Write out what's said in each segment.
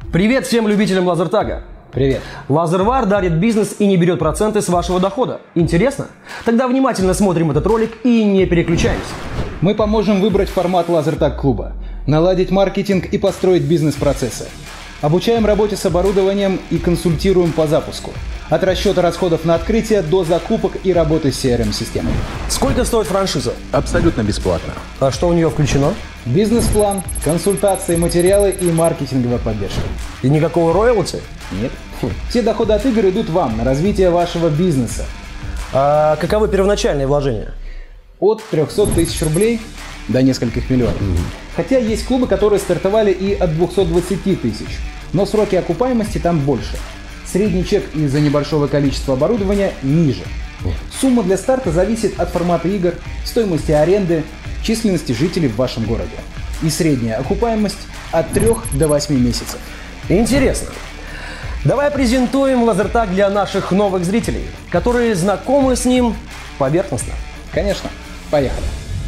Привет всем любителям лазертага! Привет! Лазервар дарит бизнес и не берет проценты с вашего дохода. Интересно? Тогда внимательно смотрим этот ролик и не переключаемся. Мы поможем выбрать формат лазертаг-клуба, наладить маркетинг и построить бизнес-процессы. Обучаем работе с оборудованием и консультируем по запуску. От расчета расходов на открытие до закупок и работы с CRM-системой. Сколько стоит франшиза? Абсолютно бесплатно. А что у нее включено? Бизнес-план, консультации, материалы и маркетинговая поддержка. И никакого роялти? Нет. Все доходы от игр идут вам на развитие вашего бизнеса. А каковы первоначальные вложения? От 300 тысяч рублей до нескольких миллионов. Хотя есть клубы, которые стартовали и от 220 тысяч. Но сроки окупаемости там больше. Средний чек из-за небольшого количества оборудования ниже. Сумма для старта зависит от формата игр, стоимости аренды, численности жителей в вашем городе. И средняя окупаемость от 3 до 8 месяцев. Интересно. Давай презентуем лазертаг для наших новых зрителей, которые знакомы с ним поверхностно. Конечно. Поехали.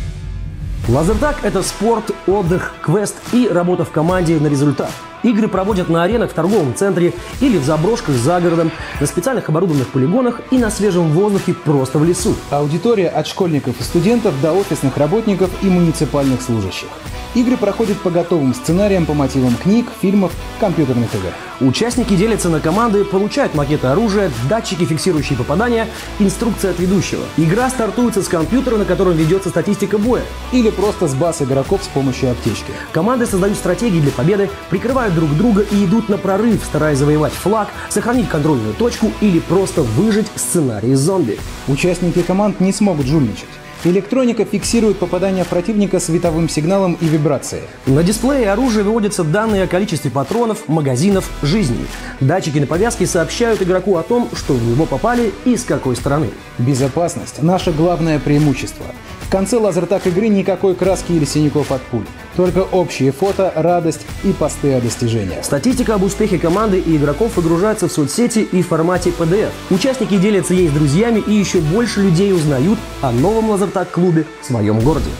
Лазертаг – это спорт, отдых, квест и работа в команде на результат. Игры проводят на аренах в торговом центре или в заброшках за городом, на специальных оборудованных полигонах и на свежем воздухе просто в лесу. Аудитория от школьников и студентов до офисных работников и муниципальных служащих. Игры проходят по готовым сценариям по мотивам книг, фильмов, компьютерных игр. Участники делятся на команды, получают макеты оружия, датчики, фиксирующие попадания, инструкция от ведущего. Игра стартуется с компьютера, на котором ведется статистика боя. Или просто с баз игроков с помощью аптечки. Команды создают стратегии для победы, прикрывают друг друга и идут на прорыв, стараясь завоевать флаг, сохранить контрольную точку или просто выжить сценарий зомби. Участники команд не смогут жульничать. Электроника фиксирует попадание противника световым сигналом и вибрацией. На дисплее оружия выводятся данные о количестве патронов, магазинов, жизней. Датчики на повязке сообщают игроку о том, что в него попали и с какой стороны. Безопасность – наше главное преимущество. В конце лазертаг игры никакой краски или синяков от пуль. Только общие фото, радость и посты о достижениях. Статистика об успехе команды и игроков выгружается в соцсети и в формате PDF. Участники делятся ей с друзьями, и еще больше людей узнают о новом лазертаг-клубе в своем городе.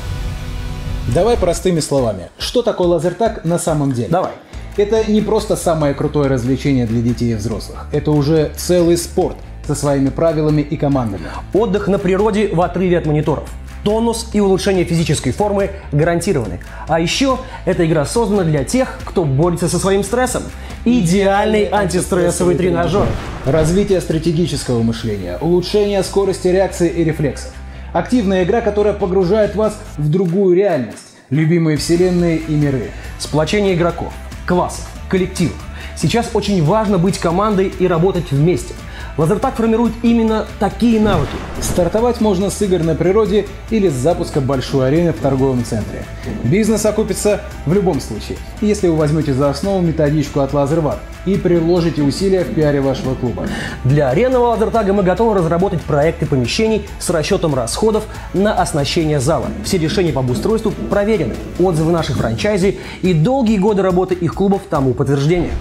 Давай простыми словами. Что такое лазертаг на самом деле? Давай. Это не просто самое крутое развлечение для детей и взрослых. Это уже целый спорт со своими правилами и командами. Отдых на природе в отрыве от мониторов. Тонус и улучшение физической формы гарантированы. А еще эта игра создана для тех, кто борется со своим стрессом. Идеальный антистрессовый тренажер. Развитие стратегического мышления, улучшение скорости реакции и рефлексов. Активная игра, которая погружает вас в другую реальность, любимые вселенные и миры. Сплочение игроков, классов, коллективов. Сейчас очень важно быть командой и работать вместе. Лазертаг формирует именно такие навыки. Стартовать можно с игр на природе или с запуска большой арены в торговом центре. Бизнес окупится в любом случае, если вы возьмете за основу методичку от Лазервар и приложите усилия в пиаре вашего клуба. Для аренного лазертага мы готовы разработать проекты помещений с расчетом расходов на оснащение зала. Все решения по обустройству проверены, отзывы наших франчайзи и долгие годы работы их клубов тому подтверждение.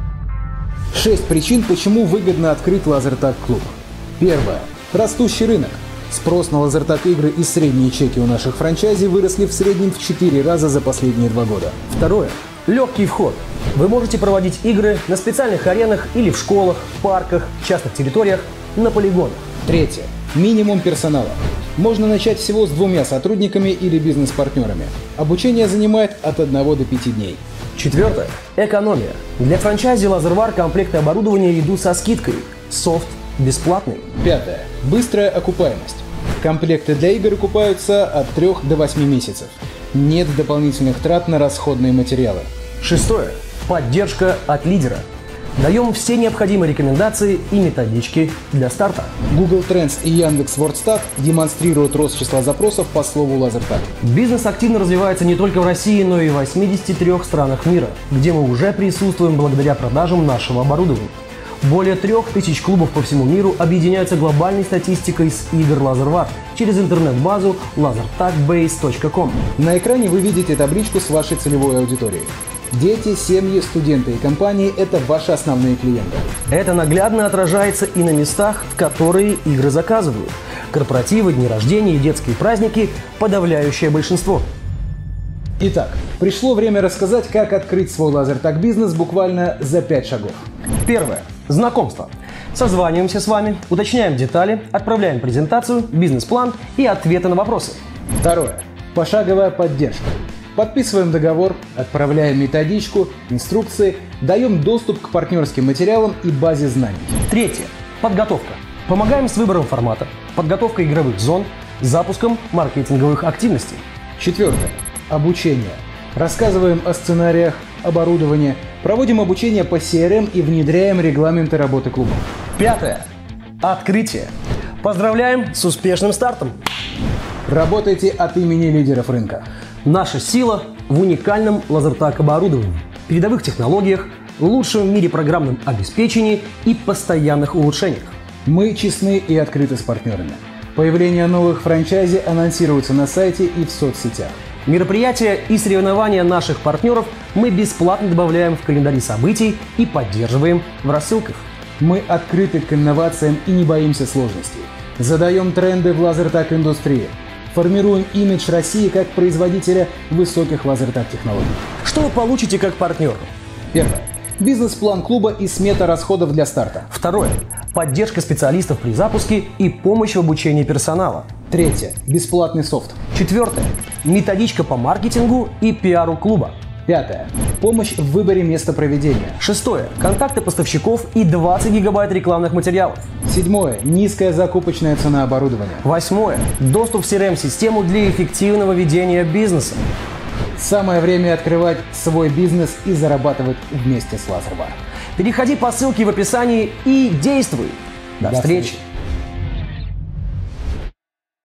6 причин, почему выгодно открыть лазертаг-клуб. Первое. Растущий рынок. Спрос на лазертаг игры и средние чеки у наших франчайзи выросли в среднем в 4 раза за последние 2 года. Второе. Легкий вход. Вы можете проводить игры на специальных аренах или в школах, парках, частных территориях, на полигонах. Третье. Минимум персонала. Можно начать всего с 2 сотрудниками или бизнес-партнерами. Обучение занимает от 1 до 5 дней. Четвертое. Экономия. Для франчайзи Лазервар комплекты оборудования идут со скидкой. Софт бесплатный. Пятое. Быстрая окупаемость. Комплекты для игр окупаются от 3 до 8 месяцев. Нет дополнительных трат на расходные материалы. Шестое. Поддержка от лидера. Даем все необходимые рекомендации и методички для старта. Google Trends и Яндекс.Вордстат демонстрируют рост числа запросов по слову лазертаг. Бизнес активно развивается не только в России, но и в 83 странах мира, где мы уже присутствуем благодаря продажам нашего оборудования. Более 3000 клубов по всему миру объединяются глобальной статистикой с игр Лазервар через интернет-базу lasertagbase.com. На экране вы видите табличку с вашей целевой аудиторией. Дети, семьи, студенты и компании – это ваши основные клиенты. Это наглядно отражается и на местах, в которые игры заказывают. Корпоративы, дни рождения и детские праздники – подавляющее большинство. Итак, пришло время рассказать, как открыть свой лазертаг-бизнес буквально за 5 шагов. Первое. Знакомство. Созваниваемся с вами, уточняем детали, отправляем презентацию, бизнес-план и ответы на вопросы. Второе. Пошаговая поддержка. Подписываем договор, отправляем методичку, инструкции, даем доступ к партнерским материалам и базе знаний. Третье. Подготовка. Помогаем с выбором формата, подготовкой игровых зон, запуском маркетинговых активностей. Четвертое. Обучение. Рассказываем о сценариях, оборудовании, проводим обучение по CRM и внедряем регламенты работы клуба. Пятое. Открытие. Поздравляем с успешным стартом. Работайте от имени лидеров рынка. Наша сила в уникальном лазертаг оборудовании, передовых технологиях, лучшем в мире программном обеспечении и постоянных улучшениях. Мы честны и открыты с партнерами. Появление новых франчайзи анонсируется на сайте и в соцсетях. Мероприятия и соревнования наших партнеров мы бесплатно добавляем в календари событий и поддерживаем в рассылках. Мы открыты к инновациям и не боимся сложностей. Задаем тренды в лазертаг-индустрии. Формируем имидж России как производителя высоких лазертаг-технологий. Что вы получите как партнер? Первое. Бизнес-план клуба и смета расходов для старта. Второе. Поддержка специалистов при запуске и помощь в обучении персонала. Третье. Бесплатный софт. Четвертое. Методичка по маркетингу и пиару клуба. Пятое. Помощь в выборе места проведения. Шестое. Контакты поставщиков и 20 гигабайт рекламных материалов. Седьмое. Низкая закупочная цена оборудования. Восьмое. Доступ в CRM-систему для эффективного ведения бизнеса. Самое время открывать свой бизнес и зарабатывать вместе с Лазербар. Переходи по ссылке в описании и действуй. До встречи!